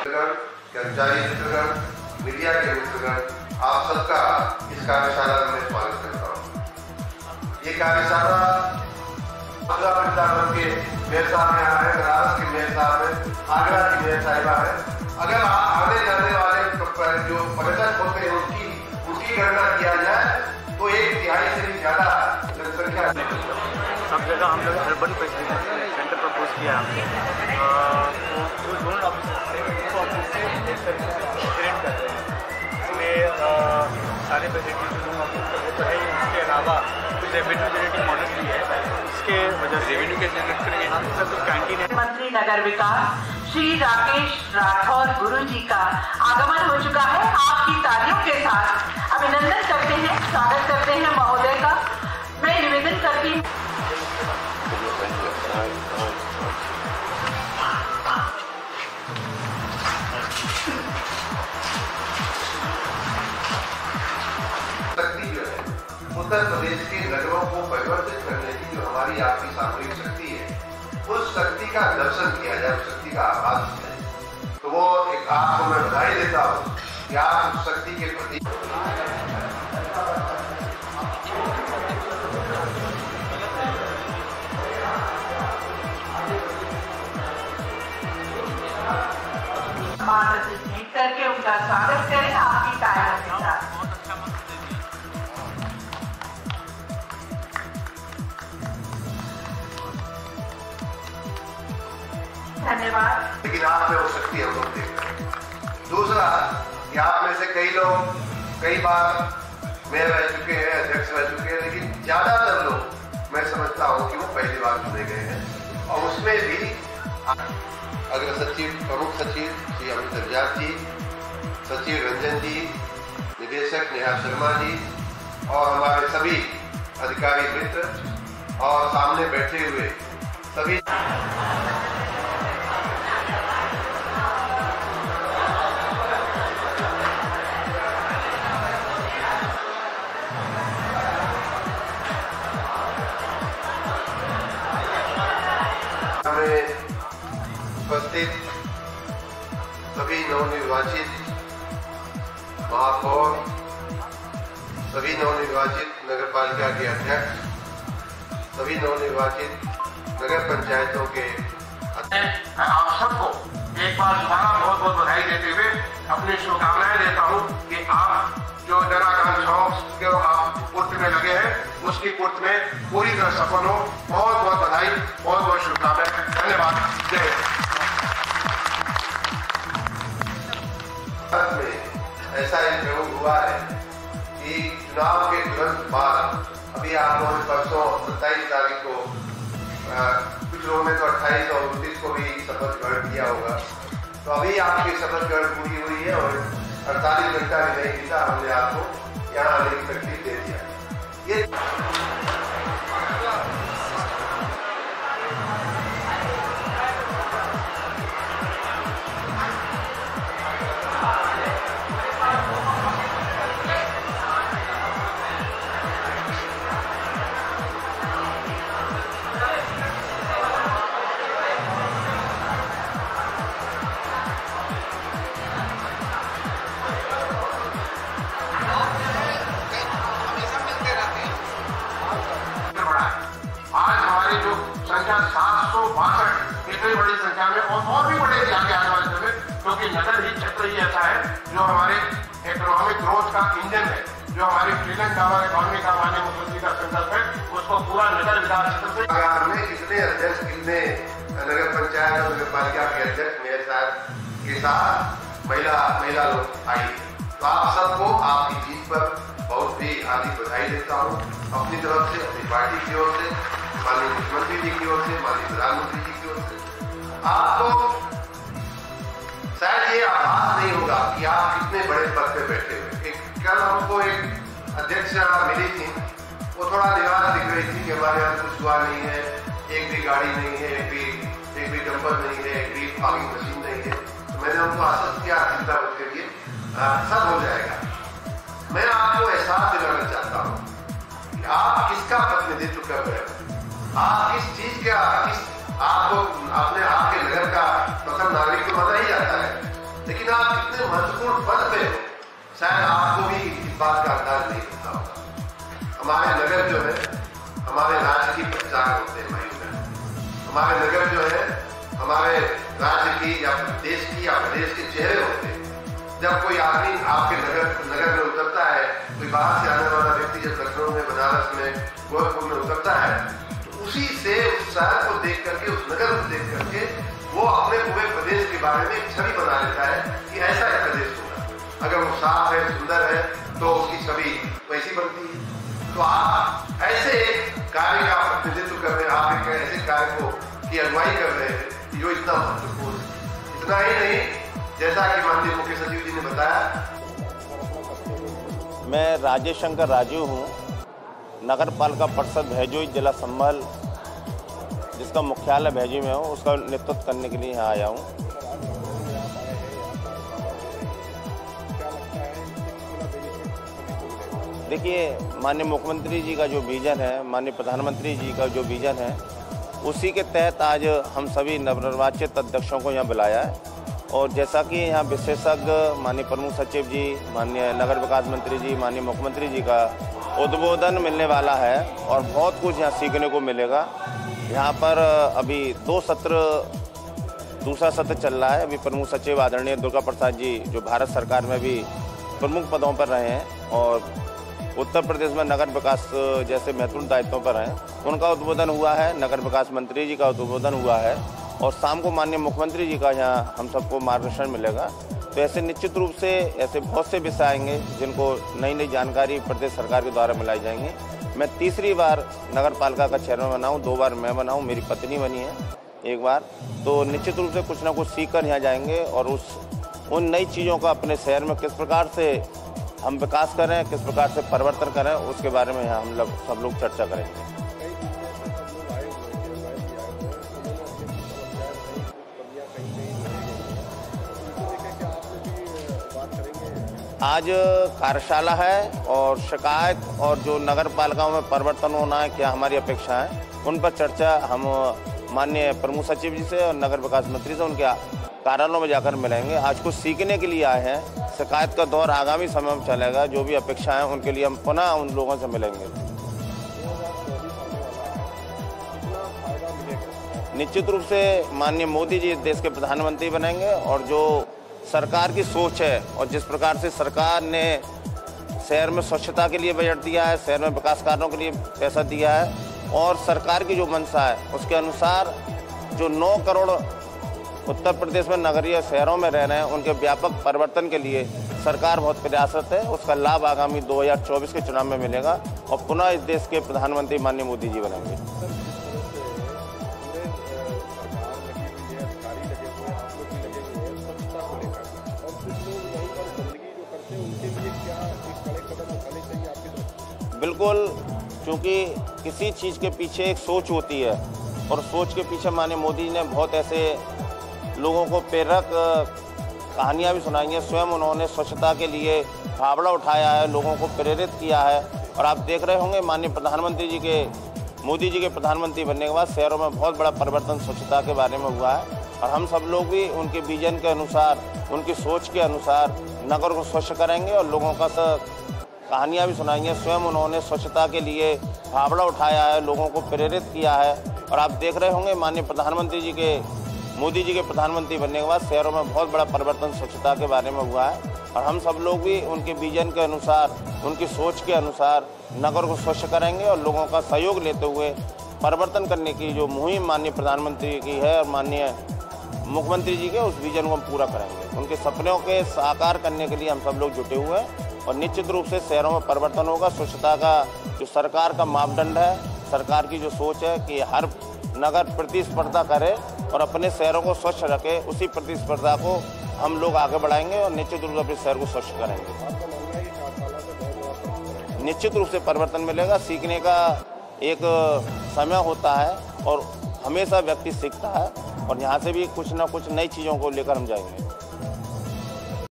कर्मचारी मित्रगण, मीडिया के मित्रगण, आप सबका इस कार्यशाला में स्वागत करता हूँ। ये कार्यशाला वृंदावन के मेयर साहब में है, बनारस के मेयर साहब है, आगरा की मेयर साहिबा है। अगर आने जाने वाले जो पर्यटक होते हैं उनकी गणना किया जाए तो 1/3 से भी ज्यादा जनसंख्या। सब जगह हम लोग अर्बन फैसिलिटी सेंटर प्रपोज किया हमने, तो जोनल ऑफिसर से उनको ऑफिस से एक तरीके से ट्रेन कर रहे हैं। इसमें सारे फैसिलिटी जोनल ऑफिस का वो तो है, इसके अलावा कुछ रेवेन्यू जनरेटिंग मॉडल भी है, इसके वजह से रेवेन्यू के जनरेट करेंगे। यहाँ पर कुछ कैंटीन है। मंत्री नगर विकास श्री राकेश राठौर गुरु जी का आगमन हो चुका है। आपकी तालियों के साथ अभिनंदन करते हैं, स्वागत करते हैं महोदय का। मैं निवेदन करती हूँ उत्तर प्रदेश के नगरों को परिवर्तित करने की जो हमारी आपकी सामूहिक शक्ति है, उस शक्ति का दर्शन किया जाए, उस शक्ति का आभास किया जाए। तो वो एक आपको मैं बधाई देता हूँ कि आप उस शक्ति के प्रति करके उनका स्वागत करें आपकी तालियों के साथ। धन्यवाद। लेकिन आप में वो शक्ति हम लोग देख रहे हैं। दूसरा कि आप में से कई लोग कई बार मेयर रह चुके हैं, अध्यक्ष रह चुके हैं, लेकिन ज्यादातर लोग मैं समझता हूँ कि वो पहली बार चुने गए हैं। और उसमें भी अग्र सचिव, प्रमुख सचिव श्री अमित अभिजात जी, सचिव रंजन जी, निदेशक नेहा शर्मा जी और हमारे सभी अधिकारी मित्र और सामने बैठे हुए सभी उपस्थित सभी नवनिर्वाचित महापौर, सभी नवनिर्वाचित नगर पालिका के अध्यक्ष, सभी नवनिर्वाचित नगर पंचायतों के आप सबको एक बार दोबारा बहुत बहुत बधाई देते हुए अपनी शुभकामनाएं देता हूं कि आप जो जनाकांक्षाओं के आप पूर्ति में लगे हैं उसकी पूर्ति में पूरी तरह सफल हो। बहुत बहुत बधाई, बहुत बहुत शुभकामनाएं। धन्यवाद। जय हिंद। में ऐसा एक प्रयोग हुआ है कि चुनाव के तुरंत बाद अभी आप लोगों ने परसों 27 तारीख को कुछ लोगों ने तो 28 और 29 को भी शपथ ग्रहण किया होगा। तो अभी आपकी शपथ ग्रहण पूरी हुई है और 48 घंटा भी नहीं बीता, हमने आपको यहाँ आने की तकलीफ दे दिया। ये संख्या 762 इतनी बड़ी संख्या में और भी बढ़ेगी आगे आने वाले समय, क्योंकि नगर ही क्षेत्र ही ऐसा है जो हमारे इकोनॉमिक ग्रोथ का इंजन है, जो हमारी ट्रिलियन डॉलर इकोनॉमी का माननीय मुख्यमंत्री का संकल्प है, उसको पूरा नगर विकास क्षेत्र से हमने कितने अध्यक्ष, कितने नगर पंचायत और नगर पालिका के अध्यक्ष मेयर साहब के साथ महिला लोग आई। तो आप सबको आपकी जीत पर बहुत ही हार्दिक बधाई देता हूँ अपनी तरफ से, अपनी पार्टी की ओर से, माननीय मुख्यमंत्री जी की ओर से, माननीय प्रधानमंत्री जी की ओर से। आपको शायद ये आभास नहीं होगा कि आप कितने बड़े पद पे बैठे हुए। कल हमको एक अध्यक्ष मिली थी, वो थोड़ा निराश दिख रही थी कि हमारे यहाँ कुछ हुआ नहीं है, एक भी गाड़ी नहीं है, एक भी डंपर नहीं है, एक भी फॉगिंग मशीन नहीं है। तो मैंने उनको आश्वस्त किया चिंता मत करिए, सब हो जाएगा। मैं आपको एहसास दिलाना चाहता हूँ कि आप किसका प्रतिनिधित्व कर रहे हो, आप किस चीज का, आपको अपने आपके नगर का प्रथम नागरिक तो माना ही जाता है, लेकिन आप कितने महत्वपूर्ण पद पे हो शायद आपको भी इस बात का अंदाज नहीं होता होगा। हमारे नगर जो है हमारे राज्य की पहचान होते हैं भाई बहन। हमारे नगर जो है हमारे राज्य की या देश की या प्रदेश के चेहरे होते हैं। जब कोई आदमी आपके नगर में उतरता है, कोई बाहर से आने वाला व्यक्ति जब लखनऊ में, बनारस में, गोरखपुर में उतरता है तो उसी से उस शहर को देख करके, उस नगर को देख करके वो अपने पूरे प्रदेश के बारे में एक छवि बना लेता है कि ऐसा एक प्रदेश होगा। अगर वो साफ है, सुंदर है तो उसकी छवि वैसी बनती है। तो आप ऐसे कार्य का प्रतिनिधित्व कर रहे हैं, आप एक ऐसे कार्य को की अगुवाई कर रहे हैं जो इतना महत्वपूर्ण है। इतना ही नहीं, जैसा कि माननीय मुख्य सचिव जी ने बताया। मैं राजेश शंकर राजू हूँ, नगर पालिका परिषद भैजोई जिला संभल जिसका मुख्यालय भैजोई में हो, उसका नेतृत्व करने के लिए यहाँ आया हूँ। देखिए, माननीय मुख्यमंत्री जी का जो विजन है, माननीय प्रधानमंत्री जी का जो विजन है, उसी के तहत आज हम सभी नवनिर्वाचित अध्यक्षों को यहाँ बुलाया है। और जैसा कि यहाँ विशेषज्ञ माननीय प्रमुख सचिव जी, माननीय नगर विकास मंत्री जी, माननीय मुख्यमंत्री जी का उद्बोधन मिलने वाला है और बहुत कुछ यहाँ सीखने को मिलेगा। यहाँ पर अभी दूसरा सत्र चल रहा है। अभी प्रमुख सचिव आदरणीय दुर्गा प्रसाद जी जो भारत सरकार में भी प्रमुख पदों पर रहे हैं और उत्तर प्रदेश में नगर विकास जैसे महत्वपूर्ण दायित्वों पर हैं, उनका उद्बोधन हुआ है। नगर विकास मंत्री जी का उद्बोधन हुआ है और शाम को माननीय मुख्यमंत्री जी का यहाँ हम सबको मार्गदर्शन मिलेगा। तो ऐसे निश्चित रूप से ऐसे बहुत से विषय आएंगे जिनको नई नई जानकारी प्रदेश सरकार के द्वारा मिलाई जाएंगी। मैं तीसरी बार नगर पालिका का चेयरमैन बना हूँ, 2 बार मैं बना हूँ, मेरी पत्नी बनी है 1 बार। तो निश्चित रूप से कुछ ना कुछ सीख कर यहाँ जाएंगे और उन नई चीज़ों का अपने शहर में किस प्रकार से हम विकास करें, किस प्रकार से परिवर्तन करें, उसके बारे में यहाँ हम लोग सब लोग चर्चा करेंगे। आज कार्यशाला है और शिकायत और जो नगर पालिकाओं में परिवर्तन होना है, क्या हमारी अपेक्षा है, उन पर चर्चा हम माननीय प्रमुख सचिव जी से और नगर विकास मंत्री से उनके कार्यालयों में जाकर मिलेंगे। आज कुछ सीखने के लिए आए हैं। शिकायत का दौर आगामी समय में चलेगा। जो भी अपेक्षाएं हैं उनके लिए हम पुनः उन लोगों से मिलेंगे। निश्चित रूप से माननीय मोदी जी देश के प्रधानमंत्री बनेंगे और जो सरकार की सोच है और जिस प्रकार से सरकार ने शहर में स्वच्छता के लिए बजट दिया है, शहर में विकास कार्यों के लिए पैसा दिया है और सरकार की जो मंशा है उसके अनुसार जो 9 करोड़ उत्तर प्रदेश में नगरीय शहरों में रह रहे हैं उनके व्यापक परिवर्तन के लिए सरकार बहुत प्रयासरत है। उसका लाभ आगामी 2024 के चुनाव में मिलेगा और पुनः इस देश के प्रधानमंत्री माननीय मोदी जी बनेंगे। बिल्कुल, क्योंकि किसी चीज़ के पीछे एक सोच होती है और सोच के पीछे माननीय मोदी जी ने बहुत ऐसे लोगों को प्रेरक कहानियाँ भी सुनाई हैं। स्वयं उन्होंने स्वच्छता के लिए फावड़ा उठाया है, लोगों को प्रेरित किया है और आप देख रहे होंगे माननीय प्रधानमंत्री जी के, मोदी जी के प्रधानमंत्री बनने के बाद शहरों में बहुत बड़ा परिवर्तन स्वच्छता के बारे में हुआ है और हम सब लोग भी उनके विजन के अनुसार, उनकी सोच के अनुसार नगर को स्वच्छ करेंगे और लोगों का कहानियाँ भी सुनाएंगे। स्वयं उन्होंने स्वच्छता के लिए फावड़ा उठाया है, लोगों को प्रेरित किया है और आप देख रहे होंगे माननीय प्रधानमंत्री जी के, मोदी जी के प्रधानमंत्री बनने के बाद शहरों में बहुत बड़ा परिवर्तन स्वच्छता के बारे में हुआ है और हम सब लोग भी उनके विजन के अनुसार, उनकी सोच के अनुसार नगर को स्वच्छ करेंगे और लोगों का सहयोग लेते हुए परिवर्तन करने की जो मुहिम माननीय प्रधानमंत्री की है और माननीय मुख्यमंत्री जी के, उस विजन को हम पूरा करेंगे। उनके सपनों के साकार करने के लिए हम सब लोग जुटे हुए हैं और निश्चित रूप से शहरों में परिवर्तन होगा। स्वच्छता का जो सरकार का मापदंड है, सरकार की जो सोच है कि हर नगर प्रतिस्पर्धा करे और अपने शहरों को स्वच्छ रखे, उसी प्रतिस्पर्धा को हम लोग आगे बढ़ाएंगे और निश्चित रूप से अपने शहर को स्वच्छ करेंगे। निश्चित रूप से परिवर्तन मिलेगा। सीखने का एक समय होता है और हमेशा व्यक्ति सीखता है और यहाँ से भी कुछ ना कुछ नई चीज़ों को लेकर हम जाएंगे।